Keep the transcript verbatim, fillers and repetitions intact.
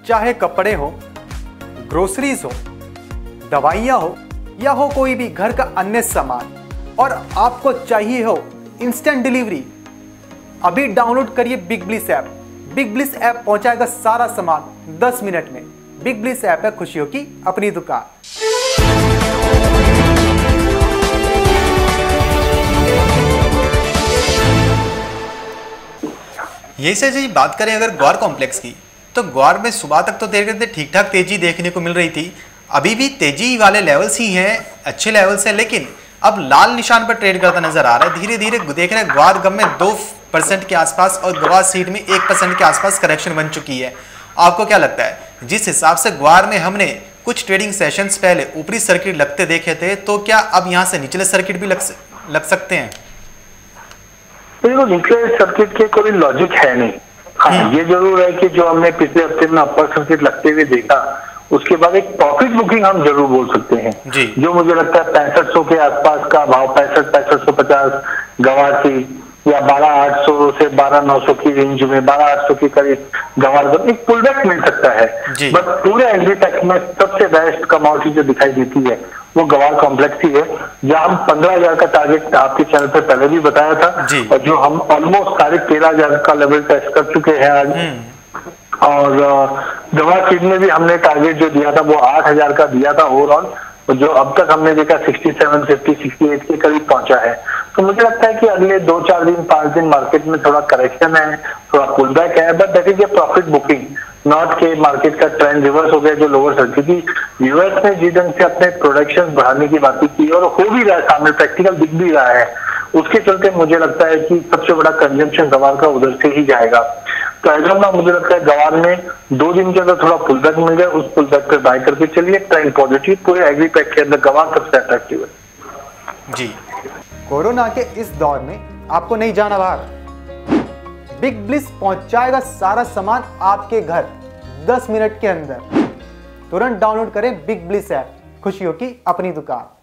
चाहे कपड़े हो, ग्रोसरीज हो, दवाइयाँ हो या हो कोई भी घर का अन्य सामान, और आपको चाहिए हो इंस्टेंट डिलीवरी, अभी डाउनलोड करिए Big Bliss app. Big Bliss app पहुंचाएगा सारा सामान दस मिनट में। बिग ब्लिस ऐप है खुशियों की अपनी दुकान। यही से जी बात करें अगर ग्वार कॉम्प्लेक्स की, तो ग्वार में सुबह तक तो देर करते ठीक ठाक तेजी देखने को मिल रही थी। अभी भी तेजी वाले लेवल्स ही हैं, अच्छे लेवल्स हैं, लेकिन अब लाल निशान पर ट्रेड करता नजर आ रहा है। धीरे धीरे देख रहे हैं ग्वार गम में दो परसेंट के आसपास और ग्वार सीड में एक परसेंट के आसपास करेक्शन बन चुकी है। आपको क्या लगता है, जिस हिसाब से ग्वार में हमने कुछ ट्रेडिंग सेशंस पहले ऊपरी सर्किट लगते देखे थे, तो क्या अब यहां से निचले सर्किट भी लग, लग सकते हैं? देखो, निचले सर्किट के कोई लॉजिक है नहीं। हाँ, ये जरूर है कि जो हमने पिछले हफ्ते में अपर सर्किट लगते हुए देखा, उसके बाद एक प्रॉफिट बुकिंग हम जरूर बोल सकते हैं जी। जो मुझे लगता है पैंसठ सौ के आसपास का भाव, पैंसठ पैंसठ सौ पचास गवार की, या बारह आठ सौ से बारह नौ सौ की रेंज में, बारह आठ सौ के करीब गवार का एक पुलबैक मिल सकता है। बट पूरे एग्रीटेक में सबसे बेस्ट कमोडिटी जो दिखाई देती है वो गवार कॉम्प्लेक्स ही है, जहां हम पंद्रह हजार का टारगेट आपके चैनल पे पहले भी बताया था, और जो हम ऑलमोस्ट साढ़े तेरह हजार का लेवल टेस्ट कर चुके हैं आज। और गवार सीड में भी हमने टारगेट जो दिया था वो आठ हजार का दिया था ओवरऑल, और जो अब तक हमने देखा sixty seven, fifty, sixty eight के करीब पहुंचा है। तो मुझे लगता है कि अगले दो चार दिन पांच दिन मार्केट में थोड़ा करेक्शन है, थोड़ा पुलबैक है, but that is a profit booking, not के मार्केट का ट्रेंड रिवर्स हो गया जो लोअर सर्किट। क्योंकि यूएस ने जिस ढंग से अपने प्रोडक्शन बढ़ाने की बातें की और हो भी रहा है, सामने प्रैक्टिकल दिख भी रहा है, उसके चलते मुझे लगता है कि सबसे बड़ा कंजम्पशन गवार का उधर से ही जाएगा। तो ऐसा ना मुझे लगता है गवार में दो दिन के अंदर थोड़ा पुलबैक मिल जाए, उस पुलबैक पे बाय करके चलिए। ट्रेंड पॉजिटिव, पूरे एग्रीटेक के अंदर गवार सबसे अट्रैक्टिव है जी। कोरोना के इस दौर में आपको नहीं जाना बाहर, बिग ब्लिस पहुंचाएगा सारा सामान आपके घर दस मिनट के अंदर। तुरंत डाउनलोड करें बिग ब्लिस ऐप, खुशियों की अपनी दुकान।